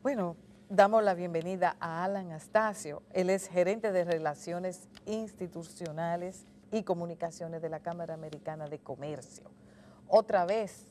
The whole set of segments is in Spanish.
Bueno, damos la bienvenida a Alan Astacio. Él es gerente de Relaciones Institucionales y Comunicaciones de la Cámara Americana de Comercio. Otra vez,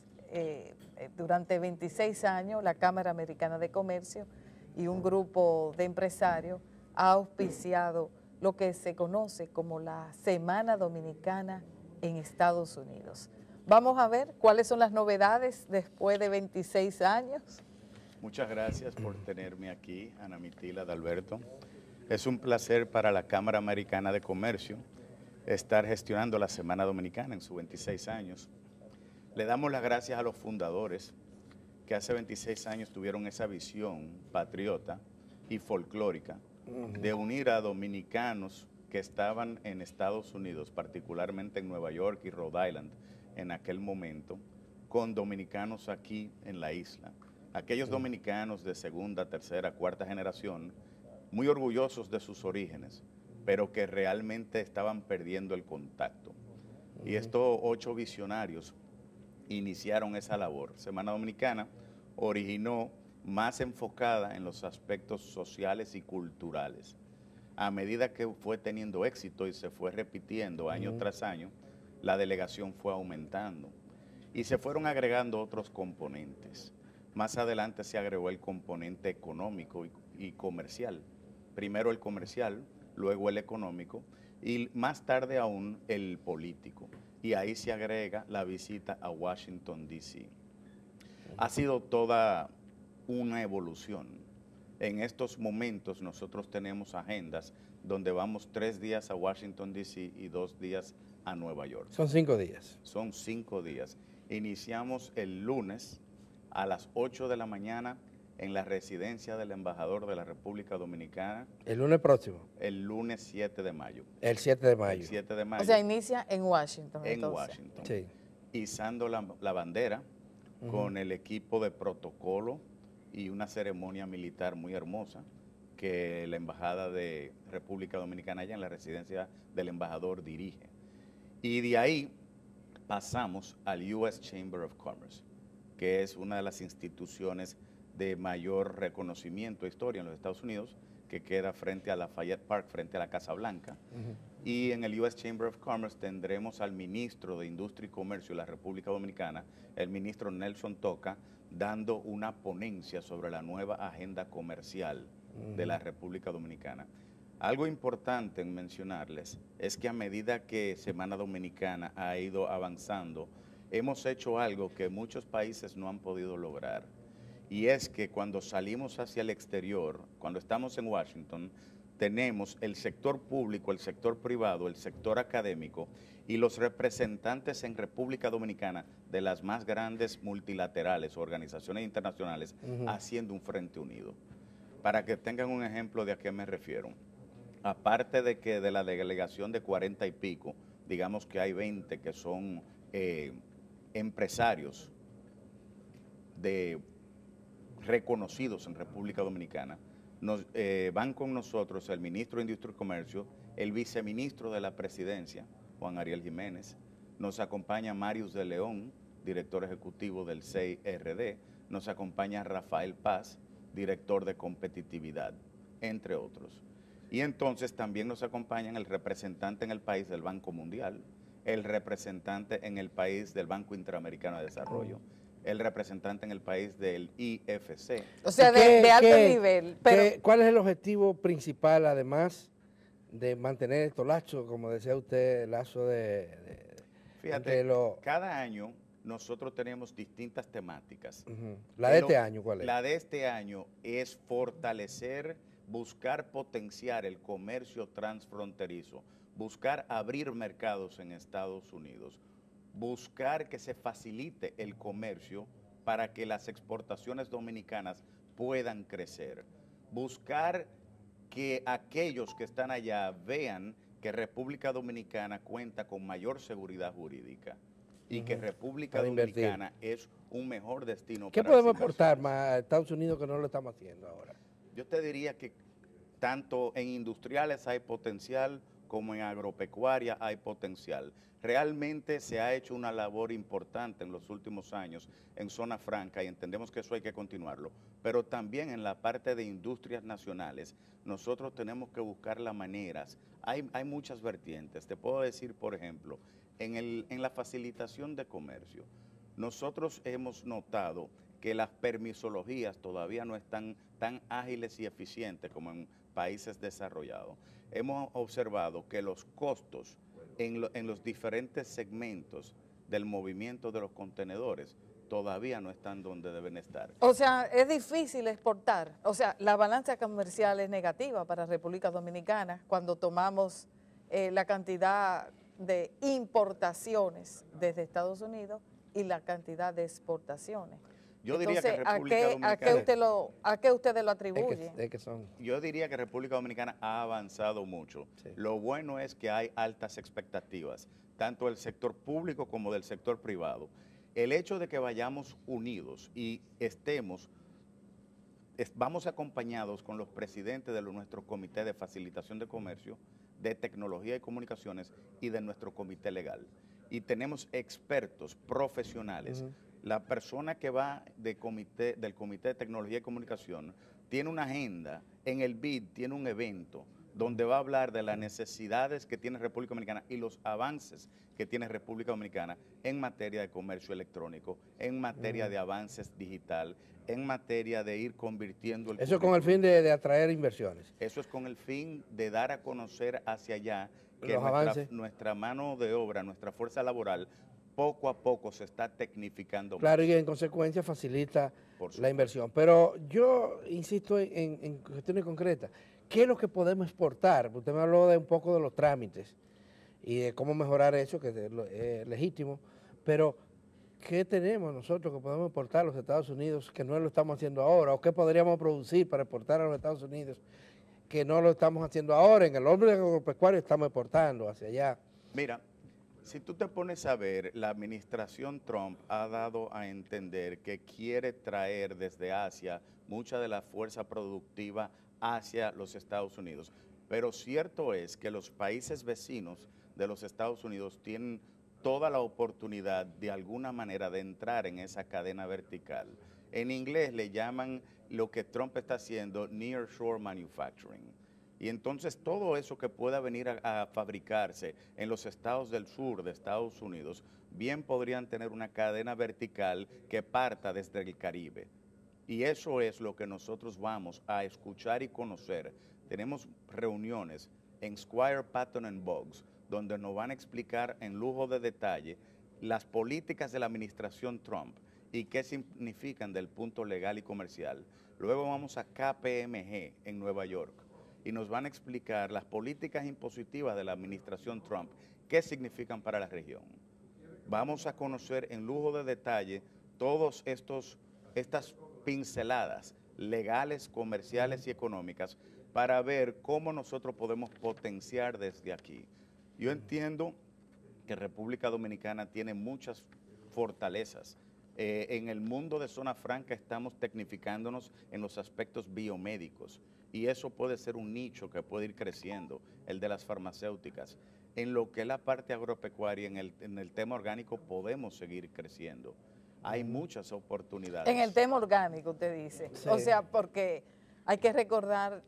durante 26 años, la Cámara Americana de Comercio y un grupo de empresarios ha auspiciado lo que se conoce como la Semana Dominicana en Estados Unidos. Vamos a ver cuáles son las novedades después de 26 años. Muchas gracias por tenerme aquí, Ana Mitila Adalberto. Es un placer para la Cámara Americana de Comercio estar gestionando la Semana Dominicana en sus 26 años. Le damos las gracias a los fundadores que hace 26 años tuvieron esa visión patriota y folclórica de unir a dominicanos que estaban en Estados Unidos, particularmente en Nueva York y Rhode Island en aquel momento, con dominicanos aquí en la isla. Aquellos dominicanos de segunda, tercera, cuarta generación, muy orgullosos de sus orígenes, pero que realmente estaban perdiendo el contacto. Y estos 8 visionarios iniciaron esa labor. Semana Dominicana originó más enfocada en los aspectos sociales y culturales. A medida que fue teniendo éxito y se fue repitiendo año tras año, la delegación fue aumentando y se fueron agregando otros componentes. Más adelante se agregó el componente económico y comercial. Primero el comercial, luego el económico y más tarde aún el político. Y ahí se agrega la visita a Washington, D.C. Ha sido toda una evolución. En estos momentos nosotros tenemos agendas donde vamos 3 días a Washington, D.C. y 2 días a Nueva York. Son 5 días. Son 5 días. Iniciamos el lunes a las 8 de la mañana en la residencia del embajador de la República Dominicana. ¿El lunes próximo? El lunes 7 de mayo. El 7 de mayo. El 7 de mayo. O sea, inicia en Washington. En entonces. Washington. Sí. Izando la bandera con el equipo de protocolo y una ceremonia militar muy hermosa que la Embajada de República Dominicana allá en la residencia del embajador dirige. Y de ahí pasamos al U.S. Chamber of Commerce, que es una de las instituciones de mayor reconocimiento e historia en los Estados Unidos, que queda frente a Lafayette Park, frente a la Casa Blanca. Y en el U.S. Chamber of Commerce tendremos al ministro de Industria y Comercio de la República Dominicana, el ministro Nelson Toca, dando una ponencia sobre la nueva agenda comercial de la República Dominicana. Algo importante en mencionarles es que a medida que Semana Dominicana ha ido avanzando, hemos hecho algo que muchos países no han podido lograr. Y es que cuando salimos hacia el exterior, cuando estamos en Washington, tenemos el sector público, el sector privado, el sector académico y los representantes en República Dominicana de las más grandes multilaterales, organizaciones internacionales, haciendo un frente unido. Para que tengan un ejemplo de a qué me refiero. Aparte de que de la delegación de 40 y pico, digamos que hay 20 que son empresarios reconocidos en República Dominicana, van con nosotros el ministro de Industria y Comercio, el viceministro de la Presidencia, Juan Ariel Jiménez, nos acompaña Marius de León, director ejecutivo del CIRD, nos acompaña Rafael Paz, director de competitividad, entre otros. Y entonces también nos acompañan el representante en el país del Banco Mundial, el representante en el país del Banco Interamericano de Desarrollo, el representante en el país del IFC. O sea, de alto nivel. Pero ¿cuál es el objetivo principal, además de mantener estos lazos, como decía usted, lazo Fíjate, cada año nosotros tenemos distintas temáticas. ¿La de este año cuál es? La de este año es fortalecer, buscar potenciar el comercio transfronterizo, buscar abrir mercados en Estados Unidos, buscar que se facilite el comercio para que las exportaciones dominicanas puedan crecer, buscar que aquellos que están allá vean que República Dominicana cuenta con mayor seguridad jurídica y que República Dominicana es un mejor destino ¿Qué para podemos aportar más a Estados Unidos que no lo estamos haciendo ahora? Yo te diría que tanto en industriales hay potencial como en agropecuaria hay potencial. Realmente se ha hecho una labor importante en los últimos años en zona franca y entendemos que eso hay que continuarlo, pero también en la parte de industrias nacionales nosotros tenemos que buscar las maneras. Hay muchas vertientes. Te puedo decir, por ejemplo, en la facilitación de comercio, nosotros hemos notado que las permisologías todavía no están tan ágiles y eficientes como en países desarrollados. Hemos observado que los costos en los diferentes segmentos del movimiento de los contenedores todavía no están donde deben estar. O sea, es difícil exportar. O sea, la balanza comercial es negativa para República Dominicana cuando tomamos la cantidad de importaciones desde Estados Unidos y la cantidad de exportaciones. Yo diría que Entonces, República Dominicana, ¿a qué ustedes lo atribuyen? ¿De qué son? yo diría que República Dominicana ha avanzado mucho. Sí. Lo bueno es que hay altas expectativas, tanto del sector público como del sector privado. El hecho de que vayamos unidos y vamos acompañados con los presidentes de nuestro Comité de Facilitación de Comercio, de Tecnología y Comunicaciones y de nuestro comité legal. Y tenemos expertos profesionales. La persona que va del Comité de Tecnología y Comunicación tiene una agenda, en el BID tiene un evento donde va a hablar de las necesidades que tiene República Dominicana y los avances que tiene República Dominicana en materia de comercio electrónico, en materia de avances digital, en materia de ir convirtiendo el Eso con el fin de atraer inversiones. Eso es con el fin de dar a conocer hacia allá que Los avances. nuestra mano de obra, nuestra fuerza laboral, poco a poco se está tecnificando Claro, más. y en consecuencia facilita Por supuesto. la inversión. Pero yo insisto en cuestiones concretas. ¿Qué es lo que podemos exportar? Usted me habló de un poco de los trámites y de cómo mejorar eso, que es legítimo, pero ¿qué tenemos nosotros que podemos exportar a los Estados Unidos que no lo estamos haciendo ahora? ¿O qué podríamos producir para exportar a los Estados Unidos que no lo estamos haciendo ahora? En el orden agropecuario estamos exportando hacia allá. Mira, si tú te pones a ver, la administración Trump ha dado a entender que quiere traer desde Asia mucha de la fuerza productiva hacia los Estados Unidos. Pero cierto es que los países vecinos de los Estados Unidos tienen toda la oportunidad de alguna manera de entrar en esa cadena vertical. En inglés le llaman lo que Trump está haciendo nearshore manufacturing. Y entonces todo eso que pueda venir a fabricarse en los estados del sur de Estados Unidos, bien podrían tener una cadena vertical que parta desde el Caribe. Y eso es lo que nosotros vamos a escuchar y conocer. Tenemos reuniones en Squire, Patton & Boggs, donde nos van a explicar en lujo de detalle las políticas de la administración Trump y qué significan del punto legal y comercial. Luego vamos a KPMG en Nueva York y nos van a explicar las políticas impositivas de la administración Trump, qué significan para la región. Vamos a conocer en lujo de detalle todos estas pinceladas legales, comerciales y económicas para ver cómo nosotros podemos potenciar desde aquí. Yo entiendo que República Dominicana tiene muchas fortalezas. En el mundo de zona franca estamos tecnificándonos en los aspectos biomédicos y eso puede ser un nicho que puede ir creciendo, el de las farmacéuticas. En lo que es la parte agropecuaria, en el tema orgánico podemos seguir creciendo. Hay muchas oportunidades. En el tema orgánico, usted dice. Sí. O sea, porque hay que recordar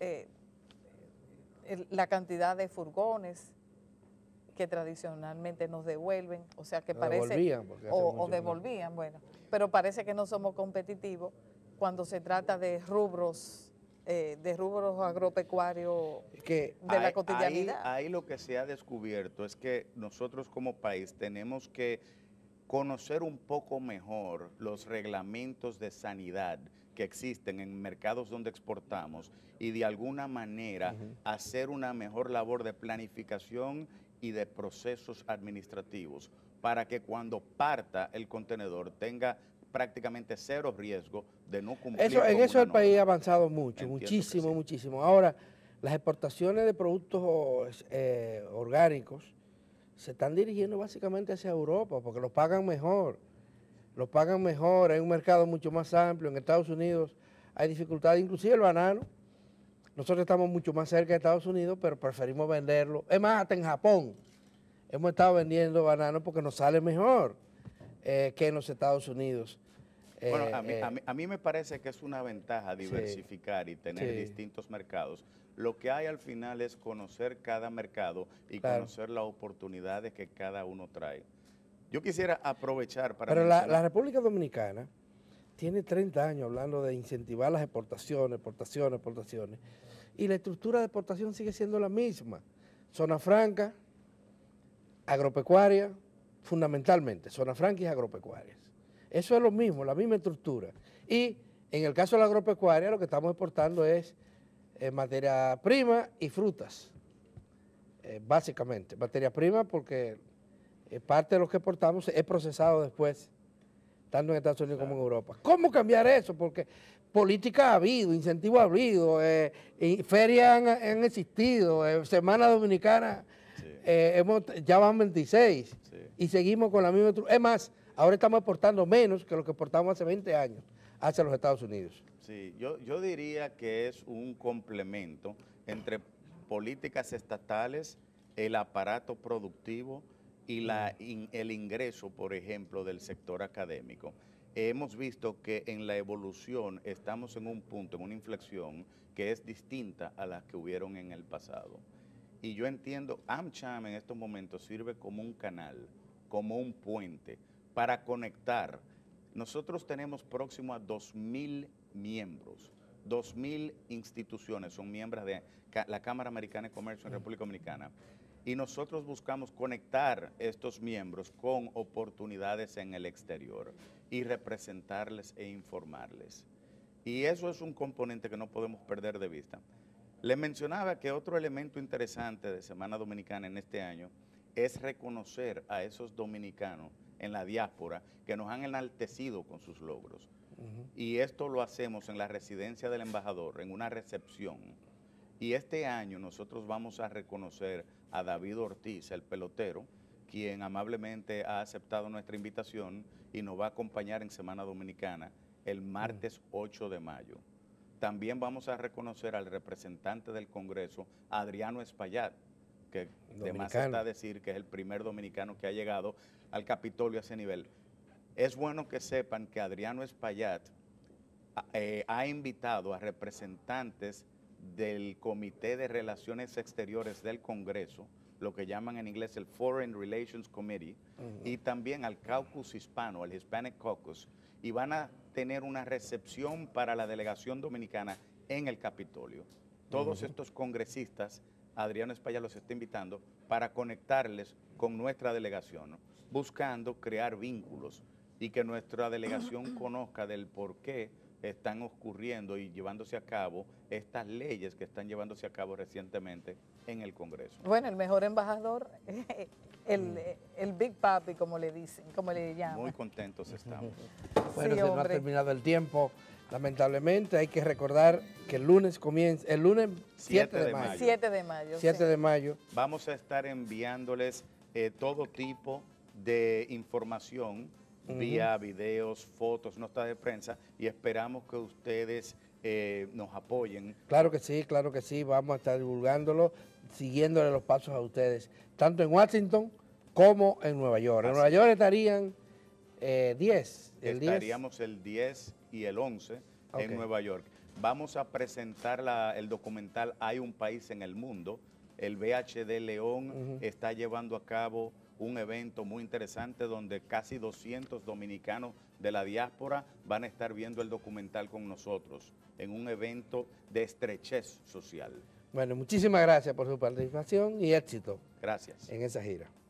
la cantidad de furgones que tradicionalmente nos devuelven, o sea que parece, Devolvían, porque hace o mucho devolvían, bueno, pero parece que no somos competitivos cuando se trata de rubros agropecuarios que de la cotidianidad. Ahí lo que se ha descubierto es que nosotros como país tenemos que conocer un poco mejor los reglamentos de sanidad que existen en mercados donde exportamos y de alguna manera hacer una mejor labor de planificación y de procesos administrativos para que cuando parta el contenedor tenga prácticamente cero riesgo de no cumplir eso, en con eso una el país norma. ha avanzado mucho, Entiendo que muchísimo, sí. muchísimo. Ahora, las exportaciones de productos orgánicos se están dirigiendo básicamente hacia Europa porque los pagan mejor. Los pagan mejor, hay un mercado mucho más amplio. En Estados Unidos hay dificultades, inclusive el banano. Nosotros estamos mucho más cerca de Estados Unidos, pero preferimos venderlo. Es más, hasta en Japón hemos estado vendiendo bananos porque nos sale mejor que en los Estados Unidos. Bueno, a mí me parece que es una ventaja diversificar y tener distintos mercados. Lo que hay al final es conocer cada mercado y conocer las oportunidades que cada uno trae. Yo quisiera aprovechar para mencionar... la República Dominicana tiene 30 años hablando de incentivar las exportaciones, y la estructura de exportación sigue siendo la misma. Zona franca, agropecuaria, fundamentalmente, zona franca y agropecuarias. Eso es lo mismo, la misma estructura. Y en el caso de la agropecuaria, lo que estamos exportando es materia prima y frutas, básicamente. Materia prima porque parte de lo que exportamos es procesado después, tanto en Estados Unidos como en Europa. ¿Cómo cambiar eso? Porque política ha habido, incentivos ha habido, ferias han existido, Semana Dominicana, ya van 26 y seguimos con la misma estructura. Es más, ahora estamos exportando menos que lo que exportamos hace 20 años hacia los Estados Unidos. Sí, yo diría que es un complemento entre políticas estatales, el aparato productivo y el ingreso, por ejemplo, del sector académico. Hemos visto que en la evolución estamos en un punto, en una inflexión que es distinta a las que hubieron en el pasado. Y yo entiendo, AmCham en estos momentos sirve como un canal, como un puente para conectar. Nosotros tenemos próximo a 2.000 miembros, 2.000 instituciones son miembros de la Cámara Americana de Comercio en República Dominicana. Y nosotros buscamos conectar estos miembros con oportunidades en el exterior y representarles e informarles. Y eso es un componente que no podemos perder de vista. Les mencionaba que otro elemento interesante de Semana Dominicana en este año es reconocer a esos dominicanos en la diáspora que nos han enaltecido con sus logros. Y esto lo hacemos en la residencia del embajador, en una recepción. Y este año nosotros vamos a reconocer a David Ortiz, el pelotero, quien amablemente ha aceptado nuestra invitación y nos va a acompañar en Semana Dominicana el martes 8 de mayo. También vamos a reconocer al representante del Congreso, Adriano Espaillat, que de más está decir que es el primer dominicano que ha llegado al Capitolio a ese nivel. Es bueno que sepan que Adriano Espaillat ha invitado a representantes del Comité de Relaciones Exteriores del Congreso, lo que llaman en inglés el Foreign Relations Committee, y también al Caucus Hispano, al Hispanic Caucus, y van a tener una recepción para la delegación dominicana en el Capitolio. Todos estos congresistas, Adriano Espaillat los está invitando para conectarles con nuestra delegación, ¿no? Buscando crear vínculos y que nuestra delegación conozca del por qué están ocurriendo y llevándose a cabo estas leyes que están llevándose a cabo recientemente en el Congreso. Bueno, el mejor embajador, el Big Papi, como le dicen, como le llaman. Muy contentos estamos. Bueno, sí, se nos ha terminado el tiempo, lamentablemente. Hay que recordar que el lunes comienza, el lunes 7 de mayo. 7 de mayo. 7 de mayo. Vamos a estar enviándoles todo tipo de información vía videos, fotos, notas de prensa, y esperamos que ustedes nos apoyen. Claro que sí, vamos a estar divulgándolo, siguiéndole los pasos a ustedes, tanto en Washington como en Nueva York. En Nueva York estarían 10. Estaríamos el 10 y el 11 en Nueva York. Vamos a presentar el documental Hay un país en el mundo. El VHD León está llevando a cabo un evento muy interesante donde casi 200 dominicanos de la diáspora van a estar viendo el documental con nosotros en un evento de estrechez social. Bueno, muchísimas gracias por su participación y éxito. Gracias. En esa gira.